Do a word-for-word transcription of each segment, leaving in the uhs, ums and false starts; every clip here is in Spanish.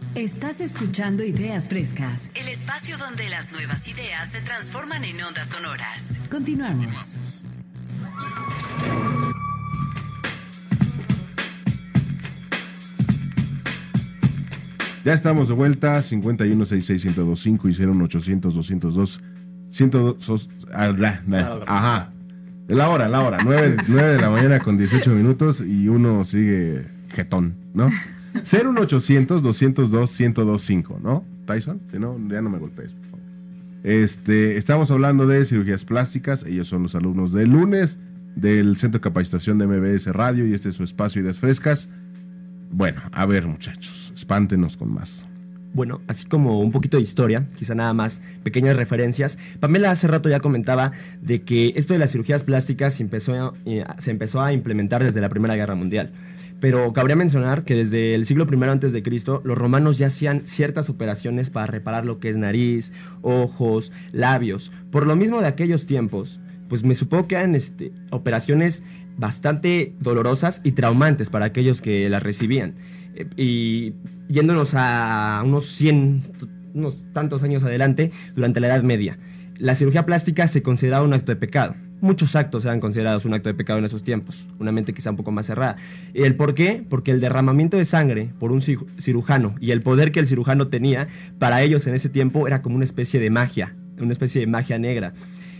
Estás escuchando Ideas Frescas, el espacio donde las nuevas ideas se transforman en ondas sonoras. Continuamos. Ya estamos de vuelta, cincuenta y uno, sesenta y seis, ciento veinticinco y cero uno ochocientos, doscientos dos, ciento dos, ajá, la hora, la hora, nueve de la mañana con dieciocho minutos y uno sigue jetón, ¿no? cero uno ochocientos, doscientos dos, ciento veinticinco, ¿no? Tyson, si no, ya no me golpees, por favor. Este, estamos hablando de cirugías plásticas, ellos son los alumnos del lunes del Centro de Capacitación de M B S Radio y este es su espacio Ideas Frescas. Bueno, a ver, muchachos, espántenos con más. Bueno, así como un poquito de historia, quizá nada más pequeñas referencias. Pamela hace rato ya comentaba de que esto de las cirugías plásticas se empezó a, eh, se empezó a implementar desde la Primera Guerra Mundial. Pero cabría mencionar que desde el siglo primero antes de Cristo, los romanos ya hacían ciertas operaciones para reparar lo que es nariz, ojos, labios. Por lo mismo de aquellos tiempos, pues me supongo que eran este, operaciones bastante dolorosas y traumantes para aquellos que las recibían. Eh, y yéndonos a unos cien, unos tantos años adelante, durante la Edad Media, la cirugía plástica se consideraba un acto de pecado. Muchos actos eran considerados un acto de pecado en esos tiempos, una mente quizá un poco más cerrada. ¿El por qué? Porque el derramamiento de sangre por un cirujano y el poder que el cirujano tenía, para ellos en ese tiempo era como una especie de magia, una especie de magia negra.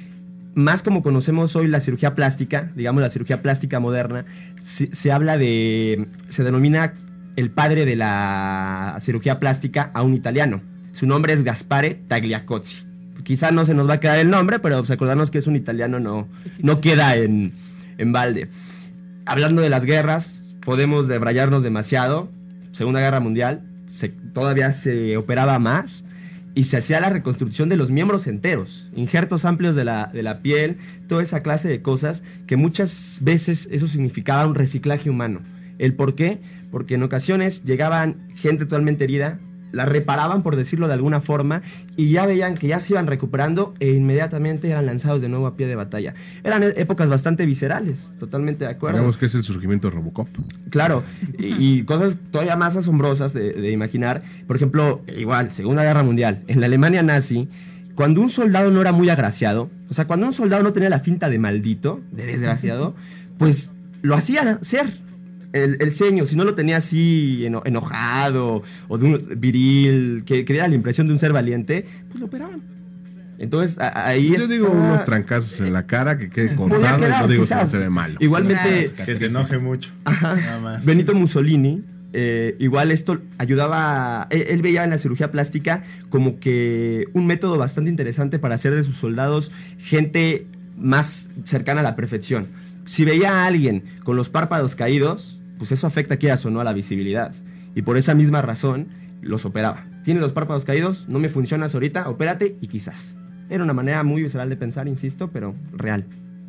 Más como conocemos hoy la cirugía plástica, digamos la cirugía plástica moderna, se, se habla de, se denomina el padre de la cirugía plástica a un italiano. Su nombre es Gaspare Tagliacozzi. Quizá no se nos va a quedar el nombre, pero pues acordarnos que es un italiano no, no queda en, en balde. Hablando de las guerras, podemos debrayarnos demasiado. Segunda Guerra Mundial, se, todavía se operaba más y se hacía la reconstrucción de los miembros enteros, injertos amplios de la, de la piel, toda esa clase de cosas que muchas veces eso significaba un reciclaje humano. ¿El por qué? Porque en ocasiones llegaban gente totalmente herida, la reparaban, por decirlo de alguna forma, y ya veían que ya se iban recuperando e inmediatamente eran lanzados de nuevo a pie de batalla. Eran épocas bastante viscerales, totalmente de acuerdo. Digamos que es el surgimiento de Robocop. Claro, y, y cosas todavía más asombrosas de, de imaginar. Por ejemplo, igual, Segunda Guerra Mundial, en la Alemania nazi, cuando un soldado no era muy agraciado, o sea, cuando un soldado no tenía la finta de maldito, de desgraciado, pues lo hacían ser. El, el ceño, si no lo tenía así eno, enojado o de un viril, que, que diera la impresión de un ser valiente, pues lo operaban. Entonces, a, ahí Yo está, digo unos trancazos en la cara que quede contado, quedar, no digo que no se ve malo. Igualmente, que se enoje mucho. Ajá, nada más. Benito Mussolini, eh, igual esto ayudaba, él, él veía en la cirugía plástica como que un método bastante interesante para hacer de sus soldados gente más cercana a la perfección. Si veía a alguien con los párpados caídos, pues eso afecta, quieras o no, a la visibilidad. Y por esa misma razón los operaba. Tienes los párpados caídos, no me funcionas ahorita, opérate y quizás. Era una manera muy visceral de pensar, insisto, pero real.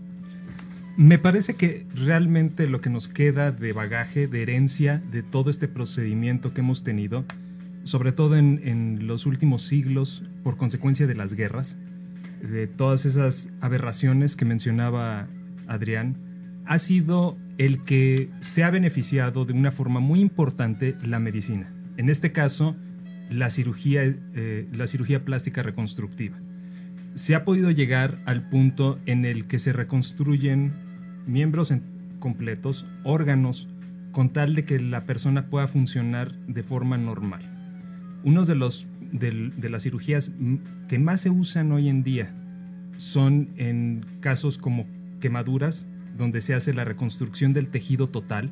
Me parece que realmente lo que nos queda de bagaje, de herencia, de todo este procedimiento que hemos tenido, sobre todo en, en los últimos siglos, por consecuencia de las guerras, de todas esas aberraciones que mencionaba Adrián, ha sido el que se ha beneficiado de una forma muy importante la medicina. En este caso, la cirugía, eh, la cirugía plástica reconstructiva. Se ha podido llegar al punto en el que se reconstruyen miembros en, completos, órganos, con tal de que la persona pueda funcionar de forma normal. Uno de, los, de, de las cirugías que más se usan hoy en día son en casos como quemaduras, donde se hace la reconstrucción del tejido total,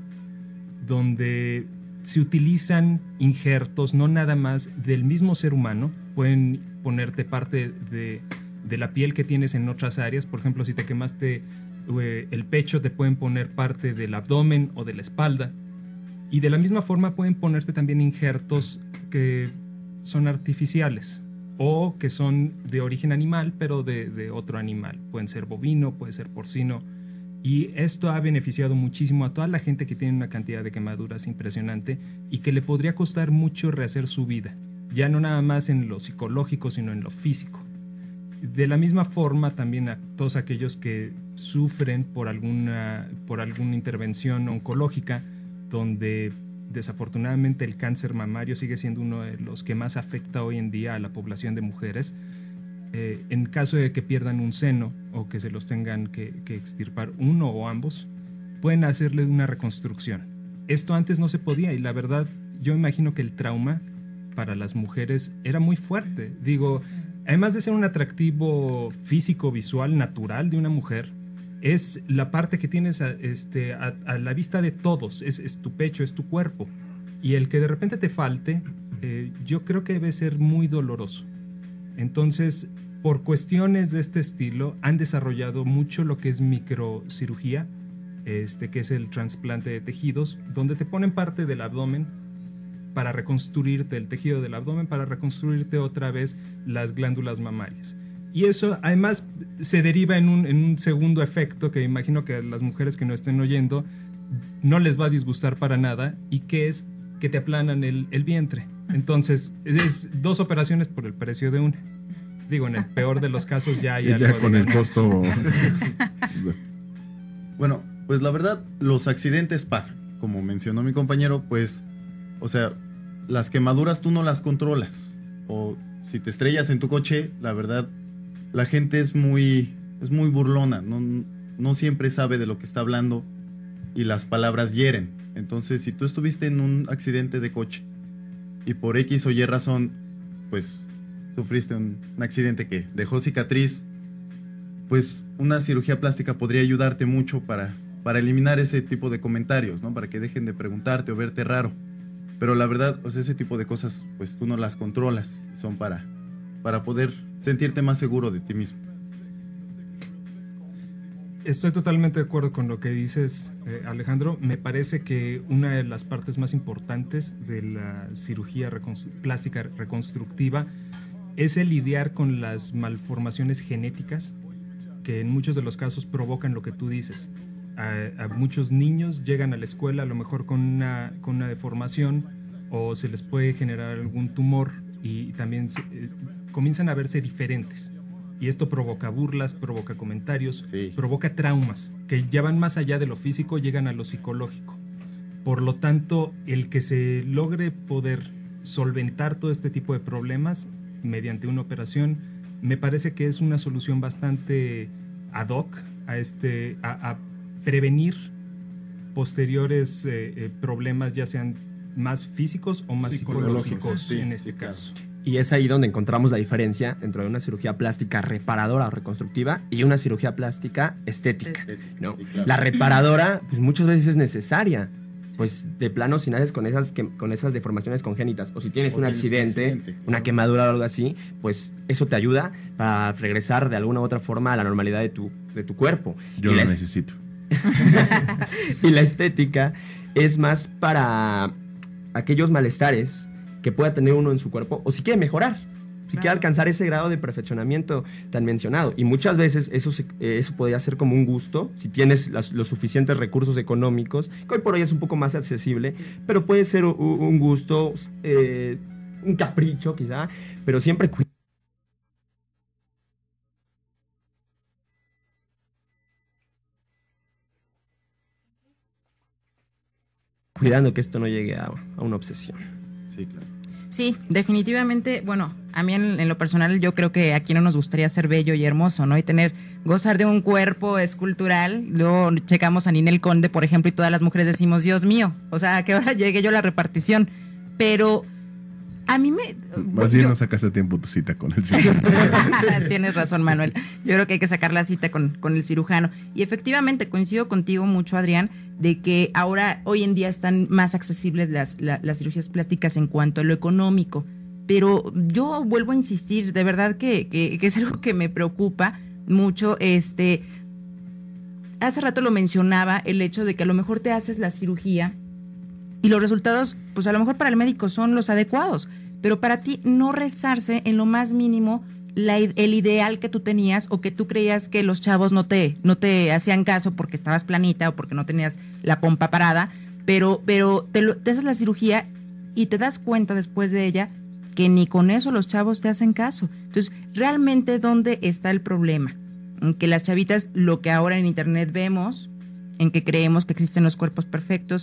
donde se utilizan injertos, no nada más del mismo ser humano, pueden ponerte parte de, de la piel que tienes en otras áreas, por ejemplo, si te quemaste eh, el pecho, te pueden poner parte del abdomen o de la espalda, y de la misma forma pueden ponerte también injertos que son artificiales, o que son de origen animal, pero de, de otro animal, pueden ser bovino, puede ser porcino. Y esto ha beneficiado muchísimo a toda la gente que tiene una cantidad de quemaduras impresionante y que le podría costar mucho rehacer su vida, ya no nada más en lo psicológico, sino en lo físico. De la misma forma, también a todos aquellos que sufren por alguna, por alguna intervención oncológica, donde desafortunadamente el cáncer mamario sigue siendo uno de los que más afecta hoy en día a la población de mujeres. Eh, en caso de que pierdan un seno o que se los tengan que, que extirpar uno o ambos, pueden hacerle una reconstrucción. Esto antes no se podía y la verdad yo imagino que el trauma para las mujeres era muy fuerte. Digo, además de ser un atractivo físico, visual, natural de una mujer, es la parte que tienes a, este, a, a la vista de todos, es, es tu pecho, es tu cuerpo. Y el que de repente te falte, eh, yo creo que debe ser muy doloroso. Entonces, por cuestiones de este estilo, han desarrollado mucho lo que es microcirugía, este, que es el trasplante de tejidos, donde te ponen parte del abdomen para reconstruirte el tejido del abdomen, para reconstruirte otra vez las glándulas mamarias. Y eso además se deriva en un, en un segundo efecto que imagino que a las mujeres que no estén oyendo no les va a disgustar para nada, y que es que te aplanan el, el vientre. Entonces, es, es dos operaciones por el precio de una. Digo, en el peor de los casos ya hay y algo ya con de el costo. Bueno, pues la verdad, los accidentes pasan. Como mencionó mi compañero, pues, o sea, las quemaduras tú no las controlas. O si te estrellas en tu coche, la verdad, la gente es muy, es muy burlona. No, no siempre sabe de lo que está hablando y las palabras hieren. Entonces, si tú estuviste en un accidente de coche y por X o Y razón, pues sufriste un, un accidente que dejó cicatriz, pues una cirugía plástica podría ayudarte mucho para, para eliminar ese tipo de comentarios, ¿no? Para que dejen de preguntarte o verte raro. Pero la verdad, o sea, ese tipo de cosas, pues tú no las controlas. Son para, para poder sentirte más seguro de ti mismo. Estoy totalmente de acuerdo con lo que dices, eh, Alejandro. Me parece que una de las partes más importantes de la cirugía reconstru- plástica reconstructiva es el lidiar con las malformaciones genéticas que en muchos de los casos provocan lo que tú dices. A, a muchos niños llegan a la escuela a lo mejor con una, con una deformación, o se les puede generar algún tumor, y también se, eh, comienzan a verse diferentes. Y esto provoca burlas, provoca comentarios, Sí. provoca traumas que ya van más allá de lo físico, llegan a lo psicológico. Por lo tanto, el que se logre poder solventar todo este tipo de problemas mediante una operación, me parece que es una solución bastante ad hoc a, este, a, a prevenir posteriores eh, eh, problemas, ya sean más físicos o más Psicológicos, psicológicos, sí, en este sí, claro. caso. Y es ahí donde encontramos la diferencia entre una cirugía plástica reparadora o reconstructiva y una cirugía plástica estética, ¿no? Sí, claro. La reparadora, pues muchas veces es necesaria, pues de plano si naces con esas, que, con esas deformaciones congénitas, o si tienes O un tienes un accidente, accidente, una claro. quemadura o algo así, pues eso te ayuda para regresar de alguna u otra forma a la normalidad de tu, de tu cuerpo. Yo Y lo la es- necesito. y la estética es más para aquellos malestares que pueda tener uno en su cuerpo, o si quiere mejorar, si quiere alcanzar ese grado de perfeccionamiento tan mencionado. Y muchas veces eso, se- eh, eso podría ser como un gusto, si tienes las- los suficientes recursos económicos, que hoy por hoy es un poco más accesible, pero puede ser u- un gusto, eh, un capricho quizá, pero siempre cu- cuidando que esto no llegue a, a una obsesión. Sí, claro. Sí, definitivamente, bueno, a mí en, en lo personal yo creo que aquí no nos gustaría ser bello y hermoso, ¿no? Y tener, gozar de un cuerpo escultural. Luego checamos a Ninel Conde, por ejemplo, y todas las mujeres decimos, Dios mío, o sea, ¿a qué hora llegue yo a la repartición? Pero a mí me... Más bien yo- no sacaste a tiempo tu cita con el cirujano. Tienes razón, Manuel. Yo creo que hay que sacar la cita con, con el cirujano. Y efectivamente, coincido contigo mucho, Adrián, de que ahora, hoy en día, están más accesibles las, la- las cirugías plásticas en cuanto a lo económico. Pero yo vuelvo a insistir, de verdad que, que, que es algo que me preocupa mucho. Este, hace rato lo mencionaba, el hecho de que a lo mejor te haces la cirugía y los resultados, pues a lo mejor para el médico son los adecuados, pero para ti no rezarse en lo más mínimo la, el ideal que tú tenías, o que tú creías que los chavos no te, no te hacían caso porque estabas planita o porque no tenías la pompa parada, pero, pero te, lo, te haces la cirugía y te das cuenta después de ella que ni con eso los chavos te hacen caso. Entonces, ¿realmente dónde está el problema? En que las chavitas, lo que ahora en internet vemos, en que creemos que existen los cuerpos perfectos,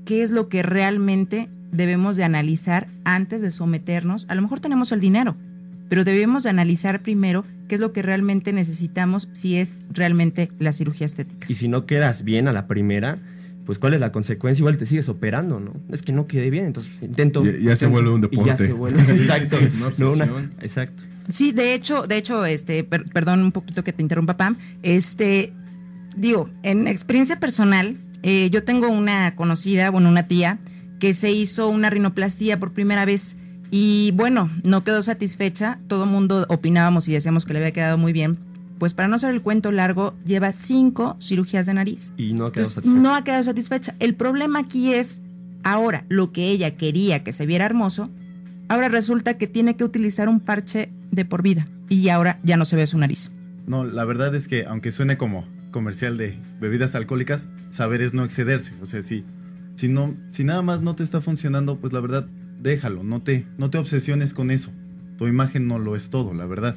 qué es lo que realmente debemos de analizar antes de someternos. A lo mejor tenemos el dinero, pero debemos de analizar primero qué es lo que realmente necesitamos, si es realmente la cirugía estética. Y si no quedas bien a la primera, pues ¿cuál es la consecuencia? Igual te sigues operando, ¿no? Es que no quedé bien, entonces intento... Ya, ya intento, se vuelve un deporte. Y ya se vuelve, exacto. Sí, sí, una no, una- obsesión. exacto. Sí, de hecho, de hecho, este, per- perdón un poquito que te interrumpa, Pam. Este, digo, en experiencia personal, eh, yo tengo una conocida, bueno, una tía, que se hizo una rinoplastia por primera vez y bueno, no quedó satisfecha. Todo el mundo opinábamos y decíamos que le había quedado muy bien. Pues para no hacer el cuento largo, lleva cinco cirugías de nariz. Y no quedó Entonces, satisfecho. no ha quedado satisfecha. El problema aquí es, ahora, lo que ella quería que se viera hermoso, ahora resulta que tiene que utilizar un parche de por vida y ahora ya no se ve su nariz. No, la verdad es que aunque suene como comercial de bebidas alcohólicas, saber es no excederse. O sea, si, si, no, si nada más no te está funcionando, pues la verdad, déjalo, no te, no te obsesiones con eso. Tu imagen no lo es todo, la verdad.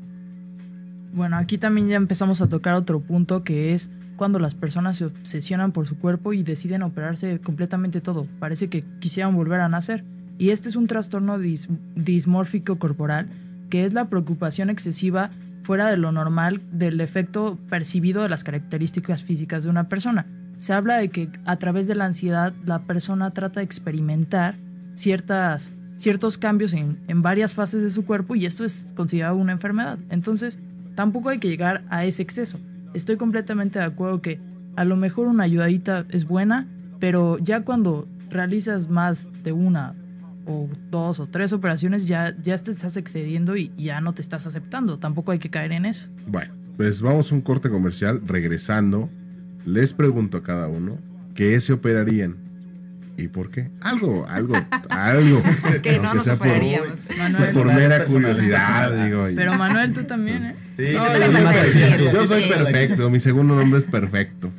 Bueno, aquí también ya empezamos a tocar otro punto, que es cuando las personas se obsesionan por su cuerpo y deciden operarse completamente todo. Parece que quisieran volver a nacer. Y este es un trastorno dis- dismórfico corporal, que es la preocupación excesiva fuera de lo normal del efecto percibido de las características físicas de una persona. Se habla de que a través de la ansiedad la persona trata de experimentar ciertas, ciertos cambios en, en varias fases de su cuerpo y esto es considerado una enfermedad. Entonces, tampoco hay que llegar a ese exceso. Estoy completamente de acuerdo que a lo mejor una ayudadita es buena, pero ya cuando realizas más de una o dos o tres operaciones ya, ya te estás excediendo y ya no te estás aceptando. Tampoco hay que caer en eso. Bueno, pues vamos a un corte comercial. Regresando, les pregunto a cada uno qué se operarían y por qué. Algo, algo, algo. Que no Aunque nos sea por- operaríamos. Manuel, Por mera Personal, curiosidad, personal. digo. y- pero Manuel, tú también, ¿eh? Sí, No, que yo te también más soy acierto. cierto. Yo soy Sí. perfecto, mi segundo nombre es perfecto.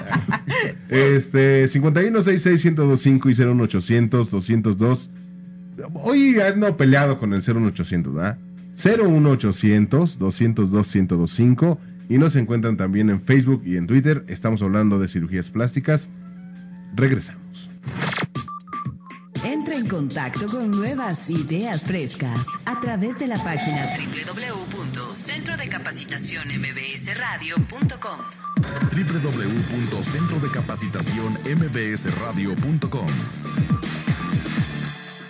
Este, cincuenta y uno sesenta y seis, ciento veinticinco y cero uno ochocientos, doscientos dos. Hoy ando peleado con el cero uno ochocientos, ¿verdad? cero uno ochocientos, doscientos dos, ciento veinticinco. Y nos encuentran también en Facebook y en Twitter. Estamos hablando de cirugías plásticas. Regresamos. Entra en contacto con nuevas ideas frescas a través de la página doble u doble u doble u punto centro de capacitación m b s radio punto com. doble u doble u doble u punto centro de capacitación m b s radio punto com.